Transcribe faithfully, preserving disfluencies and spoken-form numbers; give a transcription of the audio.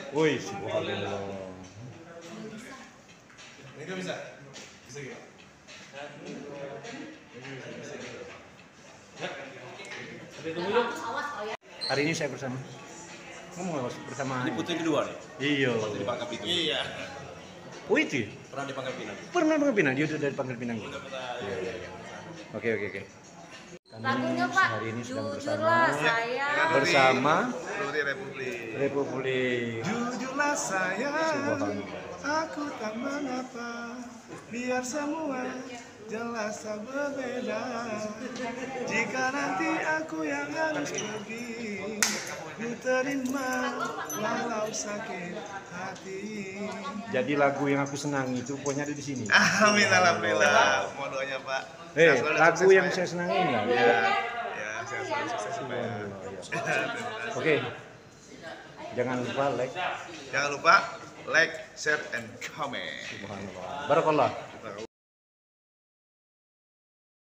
Woi, subhanallah. Enggak bisa. Bisa gitu. Hari ini saya bersama. Ngomong bersama. Ini putri kedua nih. Iya. Waktu di Pangkal Pinang. Iya. Oh itu? Pernah di Pangkal Pinang. Pernah Pangkal Pinang? Dia udah dari Pangkal Pinang. Udah pernah. Iya, iya, iya. Oke, oke, oke. Kami Lagunya Pak, hari ini sedang jujurlah bersama saya. bersama Flori Republik. Republik. Jujurlah saya, Subhanallah. aku tak mengapa, biar semua jelas tak berbeda. Jika nanti aku yang harus pergi, ku terima walau sakit hati. Jadi lagu yang aku senangi itu pokoknya ada di sini. Amin, alhamdulillah. Mohon doanya Pak. Eh, Sehat selalu dan lagu sukses, yang Pak, saya ya. senangi enggak? Ya, ya, sehat selalu sukses Pak, ya. Oke. Jangan lupa like. Jangan lupa like, share, and comment. Subhanallah. Barakallah.